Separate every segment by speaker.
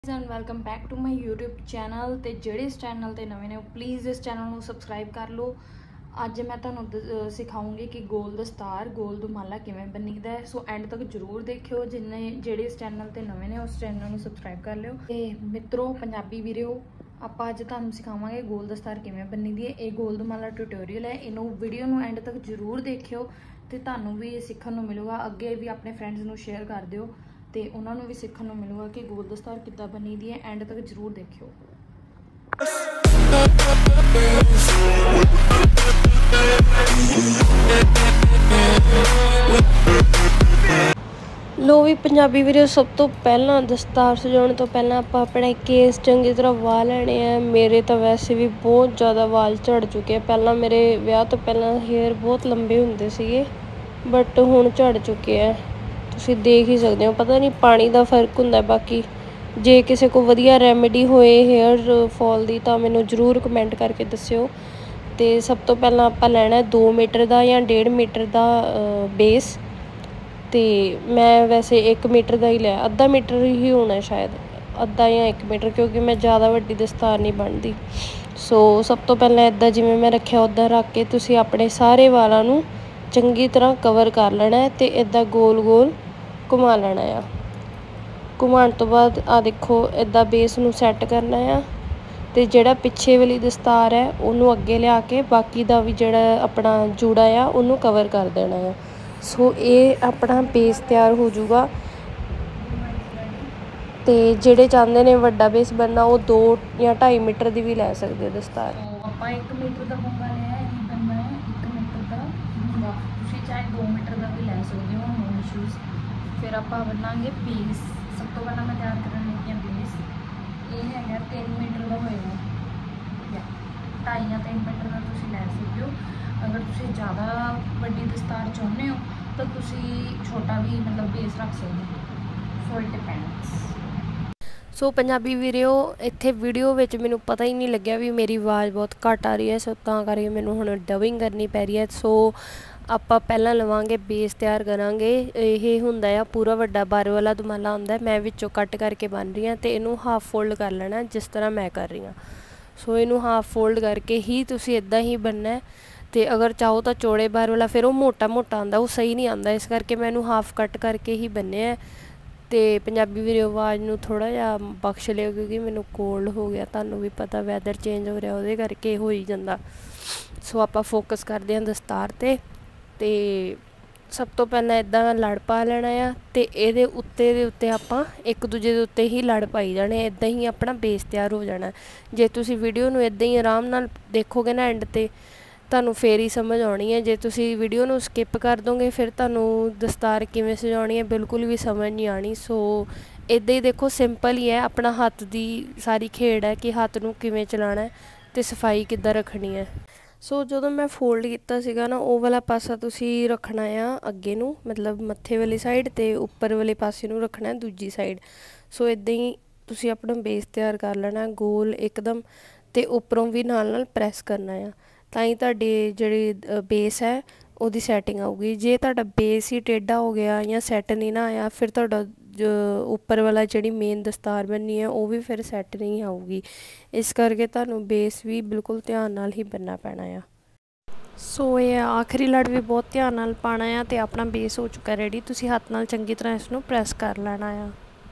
Speaker 1: And welcome back to my YouTube channel. तो जेडे इस चैनल ते नवे ने प्लीज़ इस चैनल को सबसक्राइब कर लो। अज मैं तुहानू सिखाऊंगी कि गोल दस्तार गोल दुमाला किवें बनीदा है। सो एंड तक जरूर देखियो। जिन्ने जेडे इस चैनल ते नवे ने उस चैनल को सबसक्राइब कर लियो। ते मित्रों पंजाबी वीडियो आप अज तुहानू सिखावांगे गोल दस्तार किवें बनी दी है। ये गोल दुमाला ट्यूटोरियल है। इनू वीडियो नू एंड तक जरूर देखियो तो तुहानू भी सीखण नू मिलूगा। अगे भी अपने फ्रेंड्स नू शेयर कर दिओ तो उन्होंने भी सीखने को मिलेगा कि गोल दस्तार कितना बनी दी है। एंड तक जरूर देखियो।
Speaker 2: लो भी पंजाबी वीडियो सब तो पहला दस्तार सजाने तो पहला आप अपने केस चंगी तरह वाह लेने हैं। मेरे तो वैसे भी बहुत ज़्यादा वाल झड़ चुके हैं। पहला मेरे विआह तो पहला हेयर बहुत लंबे होंदे सीगे बट हुण झड़ चुके हैं। तुसीं देख ही सकते हो। पता नहीं पानी का फर्क हुंदा। बाकी जे किसी को वधिया रैमेडी होए हेयर फॉल दी तो मैनूं जरूर कमेंट करके दस्सिओ। तो सब तो पहला आप लैना 2 मीटर का या 1.5 मीटर का बेस। तो मैं वैसे 1 मीटर का ही लिया। अद्धा मीटर ही होना शायद, अद्धा या 1 मीटर, क्योंकि मैं ज़्यादा वड्डी दस्तार नहीं बनती। सो सब तो पहले इदा जिवें मैं रखा उदा रख के तुसीं अपने सारे वालों नूं चंगी तरह कवर कर लेना है। तो इदा गोल गोल घुमा लेना है। घुमाने तो बाद आ देखो इदा बेस नूं सैट करना है। तो जिहड़ा पिछे वाली दस्तार है उन्होंने अगे लिया के बाकी का भी जिहड़ा अपना जूड़ा आ उन्होंने कवर कर देना है। सो ये अपना बेस तैयार हो जाऊगा। तो जिहड़े चाहते हैं वड्डा बेस बनना वो 2 या 2.5 मीटर की भी लै सकते दस्तार।
Speaker 1: आप 1 मीटर का मूंगा लिया है, ये बनना है 1 मीटर का मूंगा। तुसीं चाहे 2 मीटर का भी लै सकते हो, नो इशूज़। फिर आप बनाएंगे बेस। सब तो पहला मैं तैयार करने लगी हाँ बेस। ये है 3 मीटर का होएगा या 2.5 या 3 मीटर का तुसीं लै सकते हो। अगर तुसीं ज़्यादा वड्डी दस्तार चाहुंदे हो तो तुसीं छोटा भी मतलब बेस रख सकते हो। So it depends.
Speaker 2: So Punjabi video विच मैनूं पता ही नहीं लग्या भी मेरी आवाज़ बहुत घट आ रही है। सो तां करके मैनूं हुण डबिंग करनी पै रही है। सो आपां पहलां लवांगे बेस तैयार करांगे। ये हुंदा आ पूरा वड्डा बार वाला दुमाला हुंदा। मैं विचों कट करके बन रही हाँ तो इनू हाफ फोल्ड कर लेना जिस तरह मैं कर रही हाँ। सो इनू हाफ फोल्ड करके ही तुसीं इदां ही बनना है। तो अगर चाहो तो चौड़े बार वाला फिर वो मोटा मोटा आंदा, वो सही नहीं आता। इस करके मैं इनू हाफ कट करके ही बने है। तो पंजाबी वीडियो आवाज़ नूं थोड़ा जिहा बख्श लियो क्योंकि मैनूं कोल्ड हो गया। तुहानूं भी पता वैदर चेंज हो रहा उहदे करके हो ही जांदा। सो आपां फोकस करदे हां दस्तार ते। सब तो पहले इदां लड़ पा लेना आ। तो ये उत्ते दे उत्ते आपां एक दूजे दे उत्ते ही लड़ पाई जाने। इदां ही अपना बेस तैयार हो जाना। जे तुसीं वीडियो नूं इदां ही आराम नाल देखोगे ना एंड ते तुहानूं फिर ही समझ आनी है। जे तुसीं वीडियो नूं स्किप कर दोगे फिर तुहानूं दस्तार किवें सजाउणी है बिल्कुल भी समझ नहीं आनी। सो इदां ही देखो सिंपल ही है। अपना हत्थ दी सारी खेड़ है कि हत्थ नूं किवें चलाना है तो सफाई किद्दां रखनी है। सो जदों मैं फोल्ड किया सीगा ना वो वाला पासा तुसीं रखना आ अगे नूं, मतलब मत्थे वाली साइड, तो उपर वाले पासे नूं रखना है दूजी साइड। सो इदां ही तुसीं अपना बेस तैयार कर लेना गोल एकदम। तो उपरों भी नाल नाल प्रैस करना है तां तुहाडी जिहड़ी बेस है उहदी सैटिंग आऊगी। जे तुहाडा बेस ही टेढ़ा हो गया या सैट नहीं ना आया फिर तुहाडा उपर वाला जिहड़ी मेन दस्तार बननी है वो भी फिर सैट नहीं आऊगी। इस करके तुहानूं बेस भी बिल्कुल ध्यान नाल ही बनना पैना आ। सो ये आखिरी लड़ भी बहुत ध्यान नाल पाना आ। तो अपना बेस हो चुका रेडी। तुसीं हत्थ नाल चंगी तरह इसनूं प्रैस कर लेना आ।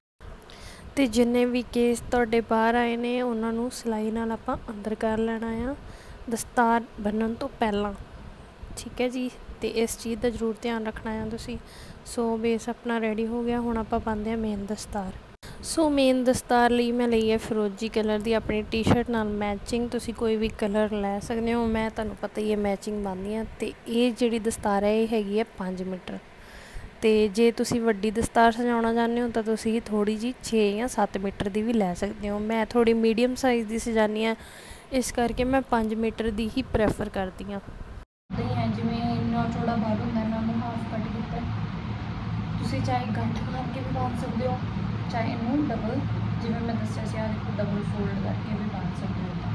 Speaker 2: तो जिन्ने भी केस तुहाडे बाहर आए ने उन्हां नूं सिलाई नाल आपां अंदर कर लेना आ दस्तार बनन तो पहला। ठीक है जी। तो इस चीज़ का जरूर ध्यान रखना है तुसीं। सो बेस अपना रेडी हो गया। हुण आपां पांदे हां मेन दस्तार। सो मेन दस्तार लई मैं लई है फिरोजी कलर की अपनी टी शर्ट नाल मैचिंग। तुसीं कोई भी कलर लै सकदे हो। मैं तुहानूं पता ही है मैचिंग पांदी हां। तो ये जिहड़ी दस्तार है ये हैगी है 5 मीटर। तो जे तुसीं वड्डी दस्तार सजाउणा चाहुंदे हो तो तुसीं थोड़ी जी 6 या 7 मीटर की भी लै सकदे हो। मैं थोड़ी मीडियम साइज़ की सजानी हाँ इस करके मैं 5 मीटर की ही प्रैफर करती हाँ।
Speaker 1: जिवें इन्ना चौड़ा बाल होंदा इन्होंने हाफ कट किया। तुसीं चाहे गंठ करके भी बांध सकते हो, चाहे इनू डबल जिवें मैं दस्सिया सी देखो डबल फोल्ड करके भी बांध सकते हो।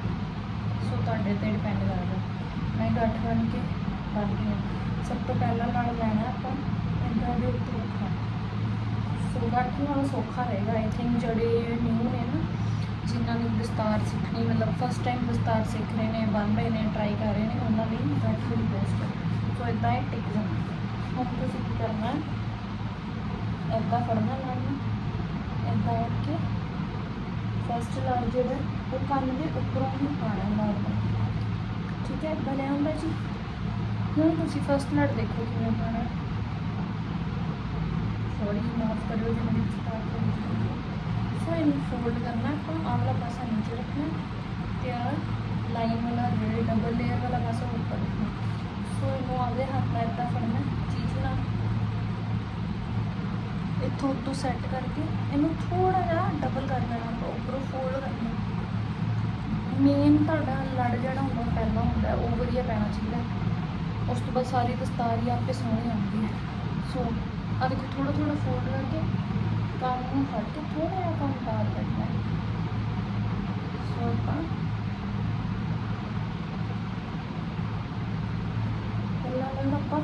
Speaker 1: सो तुहाडे ते डिपेंड करदा। मैं गंठ बन के बांधी हूँ। सब तो पहला लड़ लैना आपां इदां दे उत्ते रखना। सो सो गाठी नालों सौखा रहेगा आई थिंक जोड़े न्यू ने ना जिन्होंने दस्तार सीखनी मतलब फस्ट टाइम दस्तार सीख रहे हैं बन रहे हैं ट्राई कर रहे हैं उन्होंने गाठी बड़ी बेस्ट है। सो इदा ही टिक जाना हम तुम की करना इदा फड़ना लड़ इदा करके फस्ट लड़ जो वो कन के उपरों ही पाना लड़ ठीक है इदा लिया होंगे जी। हूँ तुम फस्ट लड़ देखो किमें पाना सॉरी माफ करो जो मेरी स्टार्ट सो इन फोल्ड करना तो आमला पासा नीचे रखना तैयार लाइन वाला रेड डबल लेयर वाला पासा ऊपर रखना। सो इनू आगे हाथ में इदा फड़ना चीज ना इतों उतों सैट करके इनू थोड़ा जहा डबल कर लेना उपरों फोल्ड करना। मेन तुहाडा लड़ जिहड़ा हुंदा पहला हुंदा वो वधिया पैना चाहिए उस तो बाद सारी दस्तार ही आपे सोहनी आती है। सो आ देखो थोड़ा थोड़ा फोल्ड करके काम में फट के थोड़ा जहा काम पार करना है। सो आप पहला लड़ आप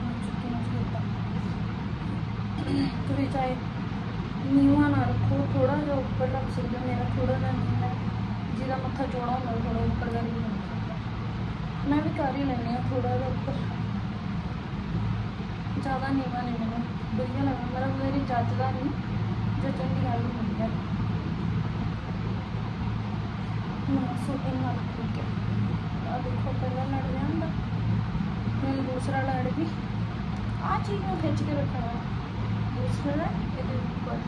Speaker 1: थोड़ी चाहे नीवा ना रखो थोड़ा जहा ऊपर रख सकते हो। मेरा थोड़ा जहा नीवा जिहदा मत्था चौड़ा होंदा थोड़ा ऊपर करके रख सकते मैं भी कर ही लैनी हाँ थोड़ा जहा ऊपर ज़्यादा नीवा नहीं मैंने बढ़िया लगा मतलब मेरी जचदा नहीं जचन की गल होंदी है। सो इन्ना ठीक है आ देखो पहला लड़ जाता हूँ दूसरा लड़ भी आ चीज़ में खिंच के रखना दूसरा लड़ ये ऊपर।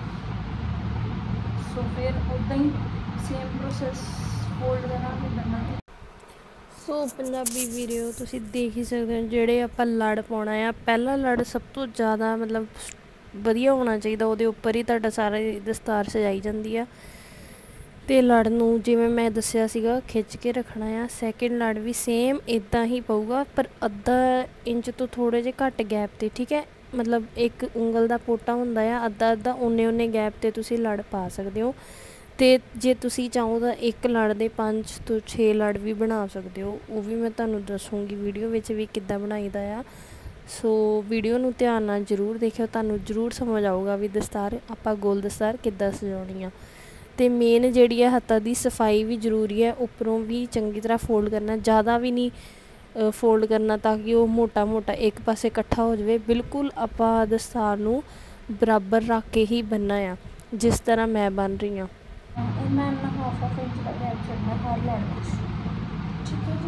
Speaker 1: सो फिर उदा ही सेम प्रोसैस फोल्ड करना फिर करना।
Speaker 2: सो पंजाबी वीडियो तुसी देख ही सकते हो ਜਿਹੜੇ ਆਪਾਂ ਲੜ ਪਾਉਣਾ ਆ ਪਹਿਲਾ ਲੜ ਸਭ ਤੋਂ ਜ਼ਿਆਦਾ ਮਤਲਬ ਵਧੀਆ ਹੋਣਾ ਚਾਹੀਦਾ ਉਹਦੇ ਉੱਪਰ ਹੀ ਤੁਹਾਡਾ ਸਾਰਾ ਦਸਤਾਰ ਸਜਾਈ ਜਾਂਦੀ ਆ ਤੇ ਲੜ ਨੂੰ ਜਿਵੇਂ ਮੈਂ ਦੱਸਿਆ ਸੀਗਾ ਖਿੱਚ ਕੇ ਰੱਖਣਾ ਆ। ਸੈਕਿੰਡ ਲੜ ਵੀ ਸੇਮ ਇਦਾਂ ਹੀ ਪਊਗਾ ਪਰ ਅੱਧਾ ਇੰਚ ਤੋਂ ਥੋੜੇ ਜਿਹੇ ਘੱਟ ਗੈਪ ਤੇ ਠੀਕ ਹੈ ਮਤਲਬ ਇੱਕ ਉਂਗਲ ਦਾ ਪੋਟਾ ਹੁੰਦਾ ਆ ਅੱਧਾ ਅੱਧਾ ਉਨੇ ਗੈਪ ਤੇ ਤੁਸੀਂ ਲੜ ਪਾ ਸਕਦੇ ਹੋ। ਤੇ ਜੇ ਤੁਸੀਂ ਚਾਹੋ ਤਾਂ ਇੱਕ ਲੜ ਦੇ 5 ਤੋਂ 6 ਲੜ ਵੀ ਬਣਾ ਸਕਦੇ ਹੋ ਉਹ ਵੀ ਮੈਂ ਤੁਹਾਨੂੰ ਦੱਸੂਗੀ ਵੀਡੀਓ ਵਿੱਚ ਵੀ ਕਿੱਦਾਂ ਬਣਾਈਦਾ ਆ। ਸੋ ਵੀਡੀਓ ਨੂੰ ਧਿਆਨ ਨਾਲ ਜ਼ਰੂਰ ਦੇਖਿਓ ਤੁਹਾਨੂੰ ਜ਼ਰੂਰ ਸਮਝ ਆਊਗਾ ਵੀ ਦਸਤਾਰ ਆਪਾਂ ਗੋਲ ਦਸਤਾਰ ਕਿੱਦਾਂ ਸਜਾਉਣੀ ਆ। ਤੇ ਮੇਨ ਜਿਹੜੀ ਹੈ ਹੱਥਾਂ ਦੀ ਸਫਾਈ ਵੀ ਜ਼ਰੂਰੀ ਹੈ ਉੱਪਰੋਂ ਵੀ ਚੰਗੀ ਤਰ੍ਹਾਂ ਫੋਲਡ ਕਰਨਾ ज़्यादा ਵੀ ਨਹੀਂ ਫੋਲਡ ਕਰਨਾ ਤਾਂ ਕਿ ਉਹ ਮੋਟਾ ਮੋਟਾ ਇੱਕ ਪਾਸੇ ਇਕੱਠਾ ਹੋ ਜਾਵੇ। ਬਿਲਕੁਲ ਆਪਾਂ ਦਸਤਾਰ ਨੂੰ ਬਰਾਬਰ ਰੱਖ ਕੇ ਹੀ ਬੰਨਣਾ ਆ ਜਿਸ ਤਰ੍ਹਾਂ ਮੈਂ ਬਣ ਰਹੀ ਹਾਂ।
Speaker 1: मैं हाफ इंच का गैप छोड़ना हर लड़ ठीक है जी।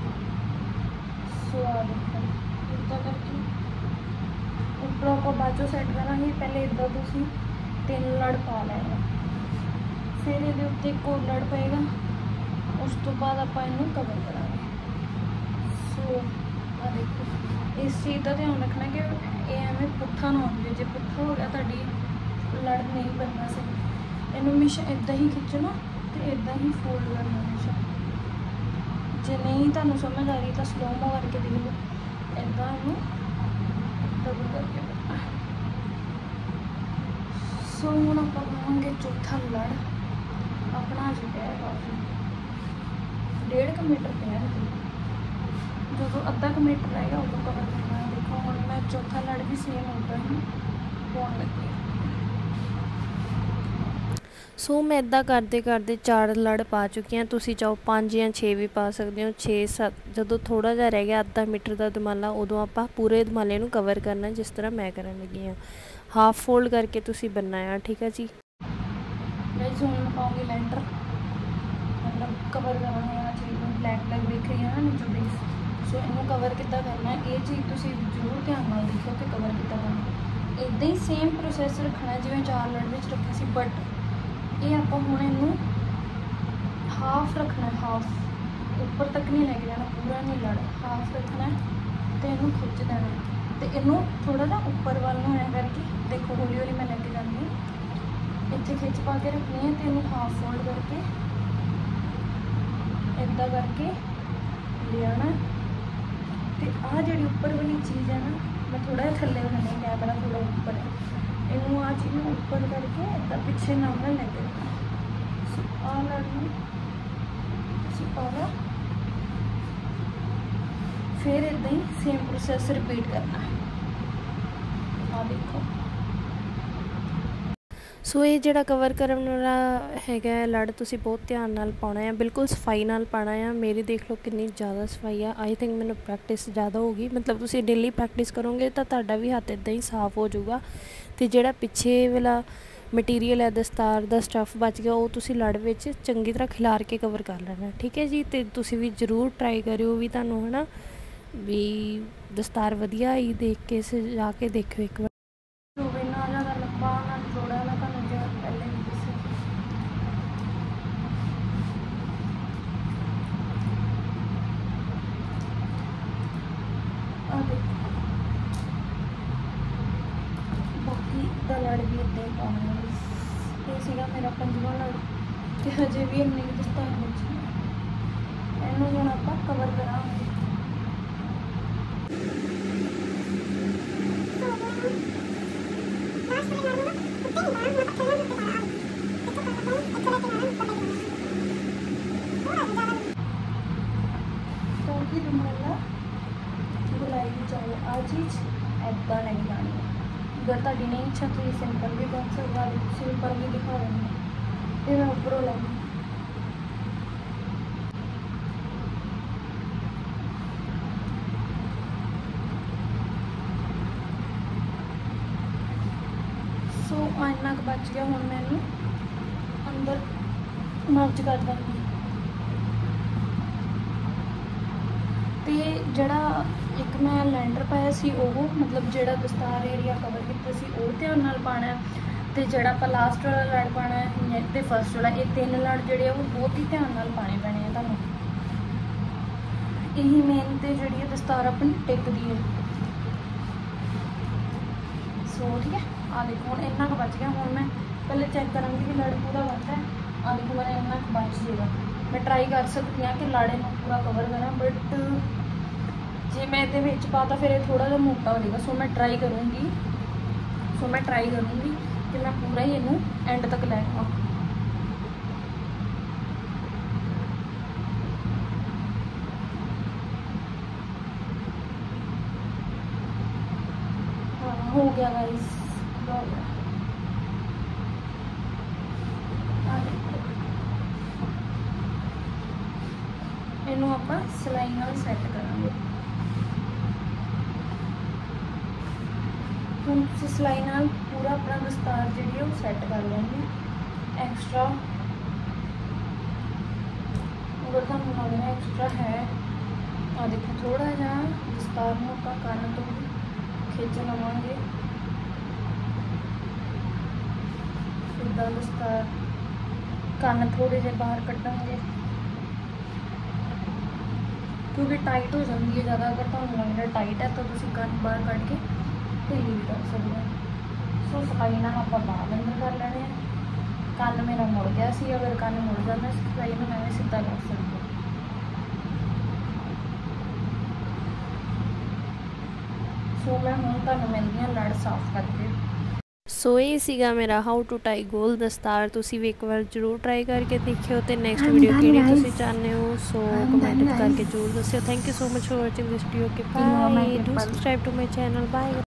Speaker 1: सो आ देखो इदा करके उपरों को बाद सैट करा पहले इदा तुम 3 लड़ पा लेना फिर ये उत्ते एक और लड़ पेगा उस तो बाद आप इनू कवर करा। सो आ देखो इस चीज़ का ध्यान रखना कि ये एवं पुट्ठा ना हो जाए जो पुट्ठा हो गया ताड़ी लड़ नहीं बनना सही इनू हमेशा इदा ही खिंचना तो इदा ही फोल्ड करना हमेशा। जे नहीं तुहानू समझ आ रही तो स्लोमो करके देख लो इदा इनू डबल करके करना। सो हुण आपां बनावांगे चौथा लड़ अपना अज पिया काफ़ी 1.5 मीटर पिया जो अद्धा क मीटर रहेगा उदों कवर करना। देखो हुण मैं चौथा लड़ भी सेम उदा ही पाउण लगी।
Speaker 2: सो मैं इदा करते करते 4 लड़ पा चुकी हाँ तुसी चाहो 5 या 6 भी पा सकते हो 6-7 जो थोड़ा जहा रह गया अद्धा मीटर का दमाला उदों आप पूरे दमाले नूं कवर करना जिस तरह मैं करन लगी हाँ हाफ फोल्ड करके तुसी बनना है ठीक है जी।
Speaker 1: गाइस हुण मैं पाऊंगी लेंटर मतलब कवर करना है चीज़ ब्लैक ब्लैक दिख रही है ना नीचे बेस। सो इनू कवर कितना करना है ये चीज़ तुसी जरूर ध्यान नाल देखो कि कवर कितना करना इदा ही सेम प्रोसैस रखना है जिवें 4 लड़ विच रखे सी बट ये आप हूँ इनू हाफ रखना है हाफ ऊपर तक नहीं लेके जाना पूरा नहीं लड़ हाफ रखना है तो इनू खिंच देना तो इनू थोड़ा ना ऊपर वाल में करके देखो हौली हौली मैं लेके जाती हूँ इतने खिंच पा के रखनी है तो इनू हाफ फोल्ड करके इदा करके ले आना। तो आ जी ऊपर वाली चीज़ है ना मैं थोड़ा थले रखनी कैमरा थोड़ा ऊपर है इनू आ चीज़ ऊपर करके इदा पिछे नाम लेके आ लड़ना फिर इदा ही सेम प्रोसैस रिपीट करना है। आ देखो
Speaker 2: ਸੋ ਇਹ ਜਿਹੜਾ ਕਵਰ ਕਰਨ ਵਾਲਾ ਹੈਗਾ ਲੜ ਤੁਸੀਂ ਬਹੁਤ ਧਿਆਨ ਨਾਲ ਪਾਉਣਾ ਆ, ਬਿਲਕੁਲ ਸਫਾਈ ਨਾਲ ਪਾਉਣਾ ਆ। ਮੇਰੀ ਦੇਖ ਲਓ ਕਿੰਨੀ ਜ਼ਿਆਦਾ ਸਫਾਈ ਆ। ਆਈ ਥਿੰਕ ਮੈਨੂੰ ਪ੍ਰੈਕਟਿਸ ਜ਼ਿਆਦਾ ਹੋ ਗਈ, ਮਤਲਬ ਤੁਸੀਂ ਡੇਲੀ ਪ੍ਰੈਕਟਿਸ ਕਰੋਗੇ ਤਾਂ ਤੁਹਾਡਾ ਵੀ ਹੱਥ ਇੱਦਾਂ ਹੀ ਸਾਫ਼ ਹੋ ਜਾਊਗਾ। ਅਤੇ ਜਿਹੜਾ ਪਿੱਛੇ ਵਾਲਾ ਮਟੀਰੀਅਲ ਹੈ ਦਸਤਾਰ ਦਾ ਸਟੱਫ ਬਚ ਗਿਆ, ਉਹ ਤੁਸੀਂ ਲੜ ਵਿੱਚ ਚੰਗੀ ਤਰ੍ਹਾਂ ਖਿਲਾਰ ਕੇ ਕਵਰ ਕਰ ਲੈਣਾ, ਠੀਕ ਹੈ ਜੀ। ਅਤੇ ਤੁਸੀਂ ਵੀ ਜ਼ਰੂਰ ਟਰਾਈ ਕਰਿਓ ਵੀ ਤੁਹਾਨੂੰ ਹੈ ਨਾ ਵੀ ਦਸਤਾਰ ਵਧੀਆ ਆਈ, ਦੇਖ ਕੇ ਸਜਾ ਕੇ ਦੇਖਿਓ ਇੱਕ ਵਾਰ। ਇੰਨਾ ਜ਼ਿਆਦਾ ਲੰਬਾ ਨਾ ਚੌੜਾ ਨਾ ਤੁਹਾਨੂੰ ਜਿਵੇਂ ਪਹਿਲੇ ਵੀ ਦੱਸਿਆ। ਆ ਦੇਖੋ ਬਾਕੀ ਦਾ ਲੜ ਵੀ ਇੱਦਾਂ ਹੀ ਪਾਉਣਾ। ਇਹ ਸੀਗਾ ਮੇਰਾ 5ਵਾਂ ਲੜ ਅਤੇ ਹਜੇ ਵੀ ਇੰਨੀ ਦਸਤਾਰ ਬਚੀ ਹੈ। ਇਹਨੂੰ ਹੁਣ ਆਪਾਂ ਕਵਰ ਕਰਾਂਗੇ। ਕਿਉਂਕਿ ਦੁਮਾਲਾ ਗੁਲਾਈ ਵੀ ਚਾਹੇ ਆ ਚੀਜ਼ ਇੱਦਾਂ ਨਹੀਂ ਲਾਣੀ। ਅਗਰ ਤੁਹਾਡੀ ਨਹੀਂ ਇੱਛਾ ਤੁਸੀਂ ਸਿੰਪਲ ਵੀ ਬਣ ਸਕਦਾ, ਸਿੰਪਲ ਵੀ ਦਿਖਾ ਦਿੰਦੇ। ਇਹ ਮੈਂ ਉੱਪਰੋਂ ਲਾਉਂਗੀ। ਸੋ ਇੰਨਾ ਕੁ ਬਚ ਗਿਆ। ਹੁਣ ਮੈਨੂੰ ਅੰਦਰ ਮਰਜ ਕਰ ਦਾਂਗੀ। ਅਤੇ ਜਿਹੜਾ ਇੱਕ ਮੈਂ ਲੈਂਡਰ ਪਾਇਆ ਸੀ ਉਹ ਮਤਲਬ ਜਿਹੜਾ ਦਸਤਾਰ ਏਰੀਆ ਕਵਰ ਕੀਤਾ ਸੀ ਉਹ ਧਿਆਨ ਨਾਲ ਪਾਉਣਾ। ਅਤੇ ਜਿਹੜਾ ਆਪਾਂ ਲਾਸਟ ਵਾਲਾ ਲੜ ਪਾਉਣਾ ਹੈ ਅਤੇ ਫਸਟ ਵਾਲਾ, ਇਹ 3 ਲੜ ਜਿਹੜੇ ਆ ਉਹ ਬਹੁਤ ਹੀ ਧਿਆਨ ਨਾਲ ਪਾਉਣੇ ਪੈਣੇ ਆ ਤੁਹਾਨੂੰ। ਇਹੀ ਮੇਨ 'ਤੇ ਜਿਹੜੀ ਹੈ ਦਸਤਾਰ ਆਪਣੀ ਟਿਕਦੀ ਹੈ। ਸੋ ਠੀਕ ਹੈ। ਆ ਦੇਖੋ ਹੁਣ ਇੰਨਾ ਕੁ ਬਚ ਗਿਆ। ਹੁਣ ਮੈਂ ਪਹਿਲੇ ਚੈੱਕ ਕਰਾਂਗੀ ਵੀ ਲੜ ਪੂਰਾ ਬਣਦਾ ਹੈ। ਆ ਦੇਖੋ ਮੇਰਾ ਇੰਨਾ ਕੁ ਬਚ ਜਾਏਗਾ। ਮੈਂ ਟਰਾਈ ਕਰ ਸਕਦੀ ਹਾਂ ਕਿ ਲਾੜੇ ਨੂੰ ਪੂਰਾ ਕਵਰ ਕਰਾਂ, ਬਟ ਜੇ ਮੈਂ ਇਹਦੇ ਵਿੱਚ ਪਾਤਾ ਫਿਰ ਇਹ ਥੋੜ੍ਹਾ ਜਿਹਾ ਮੋਟਾ ਹੋ ਜਾਏਗਾ। ਸੋ ਮੈਂ ਟਰਾਈ ਕਰੂੰਗੀ ਕਿ ਮੈਂ ਪੂਰਾ ਹੀ ਇਹਨੂੰ ਐਂਡ ਤੱਕ ਲੈ ਆਵਾਂ। ਹਾਂ ਹੋ ਗਿਆ ਗਾਇਸ। ਇਹਨੂੰ ਆਪਾਂ ਸਿਲਾਈ ਨਾਲ ਸੈੱਟ ਕਰਾਂਗੇ। ਹੁਣ ਤੁਸੀਂ ਸਿਲਾਈ ਨਾਲ ਪੂਰਾ ਆਪਣਾ ਦਸਤਾਰ ਜਿਹੜੀ ਹੈ ਉਹ ਸੈੱਟ ਕਰ ਲੈਂਗੇ। ਐਕਸਟਰਾ ਅਗਰ ਤੁਹਾਨੂੰ ਲੱਗਦਾ ਐਕਸਟਰਾ ਹੈ, ਆ ਦੇਖੋ ਥੋੜ੍ਹਾ ਜਿਹਾ ਦਸਤਾਰ ਨੂੰ ਆਪਾਂ ਕੰਨ ਤੋਂ ਖਿੱਚ ਲਵਾਂਗੇ। ਇੱਦਾਂ ਦਸਤਾਰ ਕੰਨ ਥੋੜ੍ਹੇ ਜਿਹੇ ਬਾਹਰ ਕੱਢਾਂਗੇ ਕਿਉਂਕਿ ਟਾਈਟ ਹੋ ਜਾਂਦੀ ਹੈ ਜ਼ਿਆਦਾ। ਅਗਰ ਤੁਹਾਨੂੰ ਲੱਗਦਾ ਟਾਈਟ ਹੈ ਤਾਂ ਤੁਸੀਂ ਕੰਨ ਬਾਹਰ ਕੱਢ ਕੇ ਢਿੱਲੀ ਵੀ ਕਰ ਸਕਦੇ ਹੋ। ਸੋ ਸਫਾਈ ਨਾਲ ਆਪਾਂ ਬਾਹਰ ਅੰਦਰ ਕਰ ਲੈਣੇ ਆ। ਕੰਨ ਮੇਰਾ ਮੁੜ ਗਿਆ ਸੀ, ਅਗਰ ਕੰਨ ਮੁੜ ਜਾਂਦਾ ਸਫਾਈ ਨੂੰ ਮੈਂ ਸਿੱਧਾ ਕਰ ਸਕਦੀ ਹਾਂ। ਸੋ ਮੈਂ ਹੁਣ ਤੁਹਾਨੂੰ ਮਿਲਦੀ ਹਾਂ ਲੜ ਸਾਫ਼ ਕਰਕੇ। ਸੋ ਇਹ ਸੀਗਾ ਮੇਰਾ ਹਾਊ ਟੂ ਟਾਈ ਗੋਲ ਦਸਤਾਰ। ਤੁਸੀਂ ਵੀ ਇੱਕ ਵਾਰ ਜ਼ਰੂਰ ਟਰਾਈ ਕਰਕੇ ਦੇਖਿਓ ਅਤੇ ਨੈਕਸਟ ਵੀਡੀਓ ਕਿਹੜੀ ਤੁਸੀਂ ਚਾਹੁੰਦੇ ਹੋ ਸੋ ਕਮੈਂਟ ਕਰਕੇ ਜ਼ਰੂਰ ਦੱਸਿਓ। Thank you so much for watching this video. Bye, do subscribe to my channel. Bye.